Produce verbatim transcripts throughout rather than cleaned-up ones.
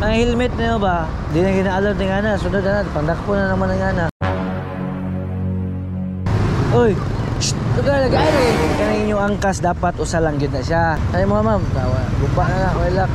Ang helmet niyo ba? Di na ginaalod ni Ana. Sunod na, pandakpo na naman ng Ana. Uy! Shhh! Lugar, lagi ay lagi. Kanang inyong angkas dapat usa lang yun na siya. Ay mo ma'am, gupa na na, walak.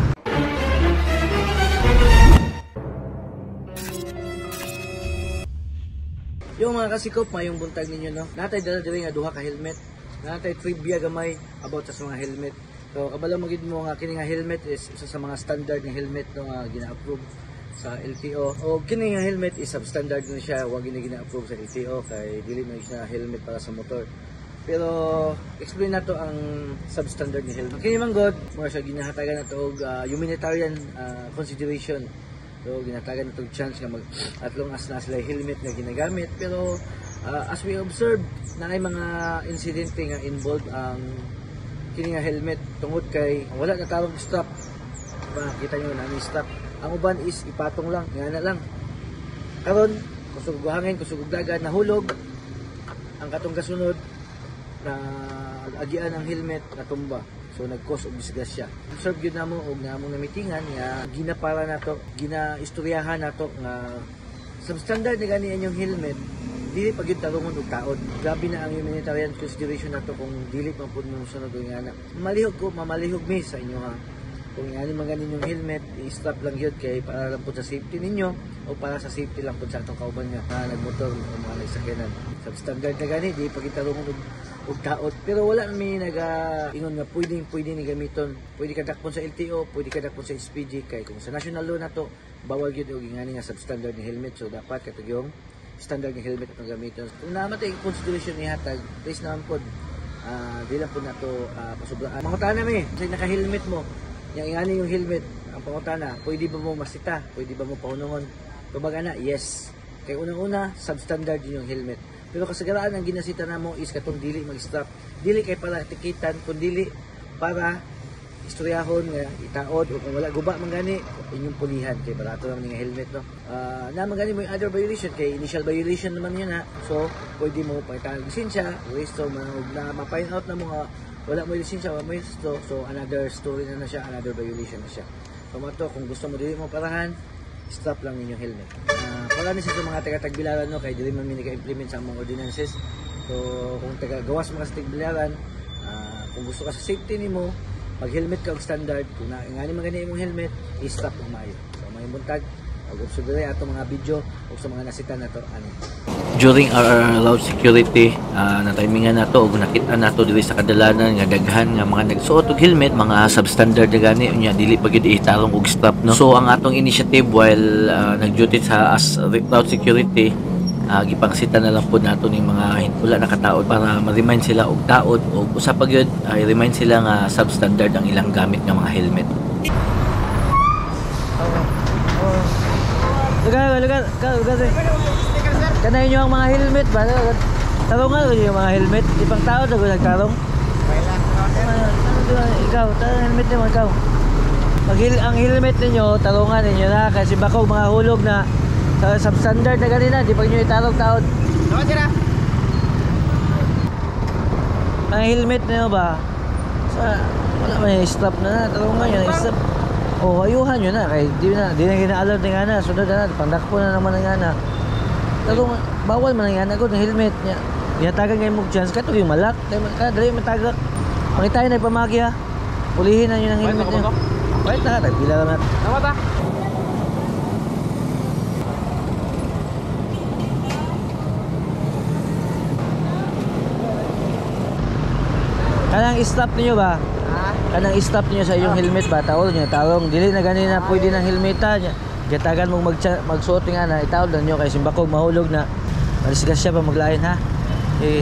Yung mga kasikop, mayong buntag ninyo, no? Natay dala diri nga duha ka helmet. Natay trivia gamay about sa mga helmet. So kabalo mo gid mo nga kini nga helmet is isa sa mga standard nga helmet no nga gina-approve sa L T O. O kini nga helmet is substandard na siya, wa gini gina-approve sa L T O kay dili man siya helmet para sa motor. Pero explain nato ang substandard nga helmet. Kini man god, mo siya ginahatagan nato og uh, humanitarian uh, consideration. So ginatagan nato chance nga mag at long as na sila helmet nga ginagamit, pero uh, as we observe na ay mga insidente nga involved ang kini nga helmet tungod kay wala na tarong strap. Diba? Kita nyo na may strap. Ang uban is ipatong lang, nga na lang. Karon, kusog buhangin, kusog dagat, nahulog. Ang katong kasunod na agian ang helmet natumba. So nag-cause og disgrasya. Observe gyud namo og namong namitingan nga ginapara nato, ginaistoryahan nato nga substandard na gani inyong helmet. Dili pa gyud tarungon og taod. Grabe na ang humanitarian consideration nato kung dili pa pud mo sunod og ana. Malihog ko, mamalihog mi sa inyo ha. Kung ani man ganin yung helmet, i-strap lang gyud kay para lang pud sa safety ninyo o para sa safety lang pud sa atong kauban nga na nagmotor o mga nagsakyanan. Substandard na gani, di pa gyud tarungon og og taod. Pero wala mi naga ingon nga pwedeng pwede ni gamiton. Pwede ka dakpon sa L T O, pwede ka dakpon sa S P G kay kung sa national law nato bawal gyud og ingani nga substandard ni helmet. So dapat katong yung standard ng helmet ang gamiton. Kung namatay ang consideration ni hatag, please naman po, uh, di lang po na ito uh, pasublaan. Mangutana mi, kasi naka-helmet mo, yung ingani yung helmet, ang pangutana, pwede ba mo masita? Pwede ba mo paunungon? Kumbaga na, yes. Kaya unang-una, substandard yung helmet. Pero kasagaraan ang ginasita na mo is katong dili mag-strap. Dili kay para tikitan, kung dili para istoryahon nga itaod o kung wala guba man gani inyong pulihan kay barato naman nga helmet no. Uh, na man gani mo yung other violation kay initial violation naman yun ha. So pwede mo palitan ng lisensya, resto man na ma-find out na mo nga wala mo lisensya, wala mo resto. So another story na na siya, another violation na siya. So mato kung gusto mo dili mo parahan, strap lang ninyong helmet. Uh, para ni sa mga taga-tagbilaran no kay dili man mi naka-implement sa mga ordinances. So kung taga gawas mo ka sa tagbilaran, uh, kung gusto ka sa safety nimo, mag-helmet ka og standard, kung na ngani man gani imong helmet, i-strap og maayo. So may buntag og observe ato mga video ug sa mga nasitan nato ani. During our loud security, uh, na timingan nato og nakita nato diri sa kadalanan nga daghan nga mga nagsuot og helmet, mga substandard na gani unya dili pa gyud itarong og strap no. So ang atong initiative while uh, nag-duty sa as loud security, Uh, gipangsita na lang po nato ning mga wala nakataod para ma-remind sila og taod o usa pa gyud uh, i-remind sila nga substandard ang ilang gamit nga mga helmet. Lugar, lugar, lugar. Kanay nyo ang mga helmet ba? Tarungan ko yung mga helmet. Ibang tao na kung nagtarong. Ikaw, tarong helmet nyo ikaw. Pag ang helmet ninyo, tarungan ninyo na kasi baka mga hulog na sa substandard na ganina, di pa nyo itarong taon. Ano tira? Ang helmet na yun ba? Sa, wala man yung strap na na, tarungan yun, strap. O, ayuhan yun na, kaya di na, di na ginaalod ng ana, sunod na, pandakpo na naman ng ana. Tarungan, bawal man ng ana ko, ng helmet niya. Inatagan ngayon mo chance, kato yung malak, dali matagak. Pakitain na ipamagi ha, pulihin na yun ng helmet niya. Wait na, tagpila naman. Tama ba? Kanang stop niyo ba? Ha? Kanang stop niyo sa iyong helmet ba? Taol niyo, tarong dili na gani na pwede nang helmeta niya. Gatagan mong mag magsuot nga na itaol lang niyo kay simbako mahulog na. Malisgas siya pa maglain ha. Eh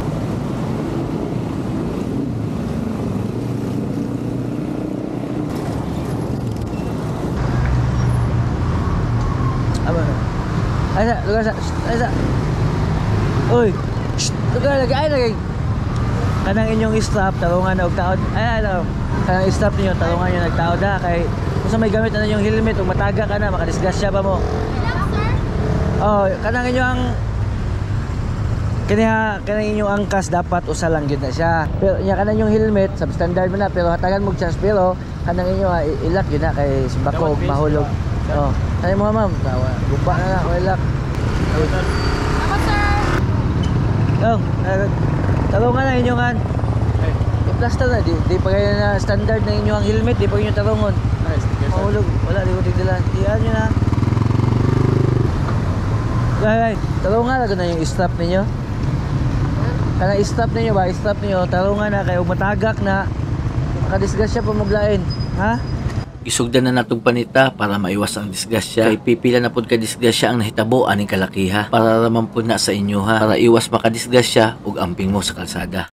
Aba. Aysa, lugar sa. Aysa. Uy. Lugar lagi ay lagi. Kanang inyong strap tarungan og taod ay ano kanang strap niyo tarungan niyo nagtaod da kay kung may gamit na yung helmet ug mataga ka na makadisgrasya pa mo. Oh kanang inyong kaniha kanang inyong angkas dapat usa lang gyud na siya pero nya kanang yung helmet substandard mo na pero hatagan mo chance pero kanang inyo ilak gyud na kay simbako og mahulog Oh, ay mga ma'am, tawa. Gumba na na, wala. Ako, sir. Oh, talungan na inyo kan. I-plaster na, di, di pa kayo na standard na inyo ang helmet, di pa kayo talungon. Mahulog, wala, di ko tigdilan. Iyan nyo na. Guys, talungan na na yung strap ninyo. Kana i-stop ninyo ba? I-stop ninyo, talungan na kayo matagak na makadisgasya pa maglain. Ha? Isugdan na natong panita para maiwas ang disgasya. Kay pipila na pud ka disgasya ang nahitabo aning kalakiha. Para raman pud na sa inyo ha. Para iwas makadisgasya ug amping mo sa kalsada.